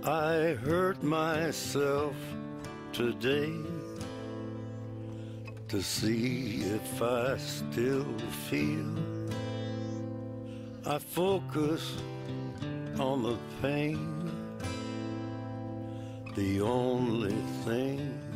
I hurt myself today to see if I still feel. I focus on the pain, the only thing